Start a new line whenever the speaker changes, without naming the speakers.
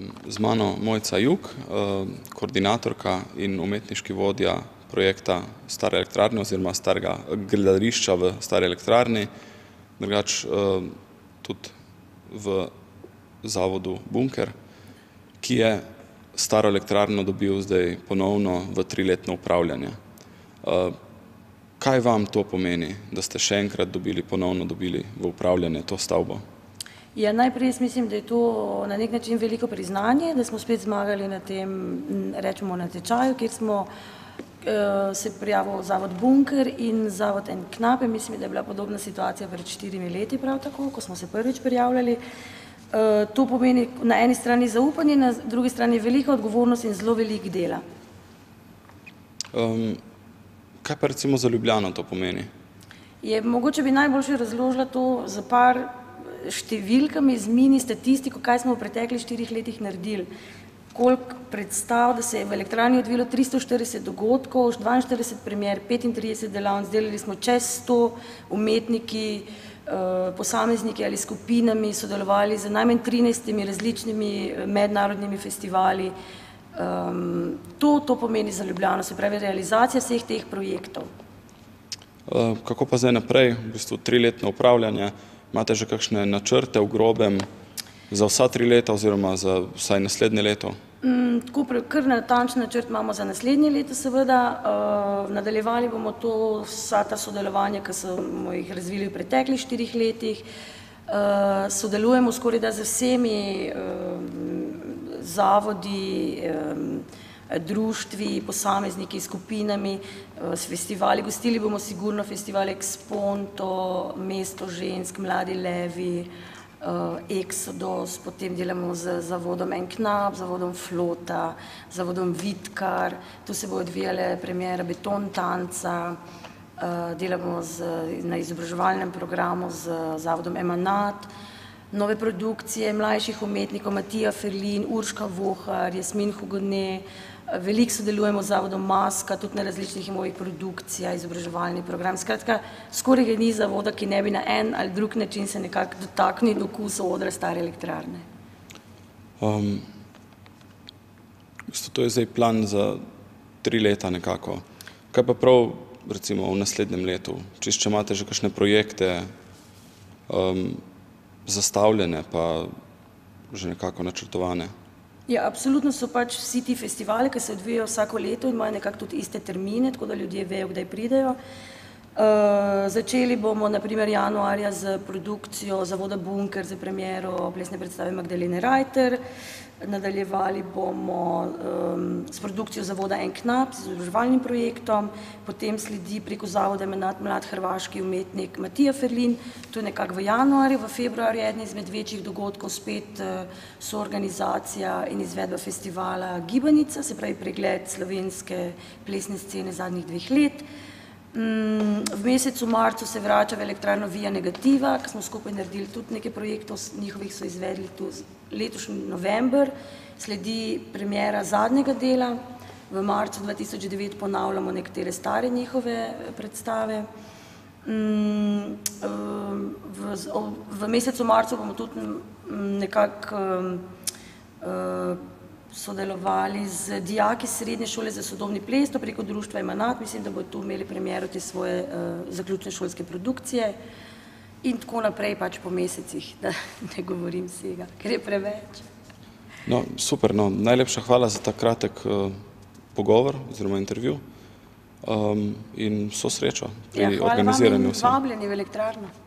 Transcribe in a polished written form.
Z mano Mojca Jug, koordinatorka in umetniški vodja projekta Stare elektrarne oziroma starega gledališča v Stari elektrarni, drugače tudi v zavodu Bunker, ki je Staro elektrarno dobil zdaj ponovno v 3-letno upravljanje. Kaj vam to pomeni, da ste še enkrat ponovno dobili v upravljanje to stavbo?
Ja, najprej jaz mislim, da je to na nek način veliko priznanje, da smo spet zmagali na tem, rečemo, natečaju, kjer smo se prijavil zavod Bunker in zavod Enknap. Mislim, da je bila podobna situacija pred 4 leti prav tako, ko smo se prvič prijavljali. To pomeni na eni strani zaupanje, na drugi strani velika odgovornost in zelo veliko dela.
Kaj pa recimo za Ljubljano to pomeni?
Mogoče bi najboljše razložila to za par številkami z mini statistiko, kaj smo v preteklih 4 letih naredili. Koliko predstav, da se je v elektrarni odvilo 340 dogodkov, 42 premier, 35 delavnic, delali smo čez 100 umetniki, posamezniki ali skupinami, sodelovali z najmanj 13 različnimi mednarodnimi festivali. To pomeni za Ljubljano, se pravi realizacija vseh teh projektov.
Kako pa zdaj naprej, v bistvu 3-letno upravljanje, imate že kakšne načrte v grobem za vsa 3 leta oziroma za vsaj naslednje leto?
Kar natančen načrt imamo za naslednje leto seveda. Nadaljevali bomo vsa ta sodelovanja, ki smo jih razvili v preteklih 4 letih. Sodelujemo skorajda z vsemi zavodi, društvi, posamezniki, skupinami, s festivali. Gostili bomo sigurno festival Exponto, Mesto žensk, Mladi levi, Exodus, potem delamo z zavodom Enknap, zavodom Flota, zavodom Vidkar, tu se bo odvijala premiera Beton tanca, delamo na izobraževalnem programu z zavodom Emanat, nove produkcije mlajših umetnikov, Matija Ferlin, Urška Vohar, Jasmin Hugonet, veliko sodelujemo z zavodom Maska, tudi na različnih mojih produkcijah, izobraževalni program. Skratka, skoraj ga ni zavoda, ki ne bi na en ali drug način se nekako dotaknil okusov odra Stare elektrarne.
To je zdaj plan za 3 leta nekako. Kaj pa prav recimo v naslednjem letu? Če imate že kakšne projekte zastavljene pa že nekako načrtovane?
Ja, absolutno so pač vsi ti festivali, ki se odvijajo vsako leto in imajo nekako tudi iste termine, tako da ljudje vejo, kdaj pridejo. Začeli bomo na primer januarja z produkcijo zavoda Bunker za premiero plesne predstave Magdalene Reiter. Nadaljevali bomo s produkcijo zavoda Enknap, z izobraževalnim projektom, potem sledi preko zavoda Emanat mlad hrvaški umetnik Matija Ferlin, to je nekako v januarju, v februarju eden izmed večjih dogodkov, spet soorganizacija in izvedba festivala Gibanica, se pravi pregled slovenske plesne scene zadnjih 2 let. V mesecu marcu se vrača v elektrarno Via Negativa, ki smo skupaj naredili tudi nekaj projektov, njihovih so izvedli tu letošnji november, sledi premiera zadnjega dela, v marcu 2009 ponavljamo nekatere stare njihove predstave. V mesecu marcu bomo tudi nekako sodelovali z dijaki srednje šole za sodobni ples, to preko društva Emanat, mislim, da bodo tu imeli premiero te svoje zaključne šolske produkcije in tako naprej pač po mesecih, da ne govorim vsega, ker je preveč.
No, super, no, najlepša hvala za ta kratek pogovor oziroma intervju in vso srečo pri organiziranju.
Hvala vam in vabljeni v elektrarno.